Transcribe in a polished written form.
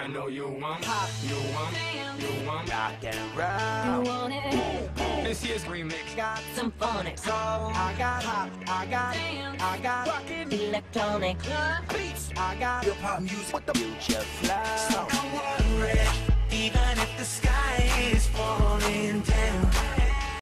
I know you want pop, you want rock and roll. You want it? This year's remix Got some phonics. soul. I got pop, I got rockin' Electronic beats. I got hip hop music with the future flow. So don't worry, even if the sky is falling down.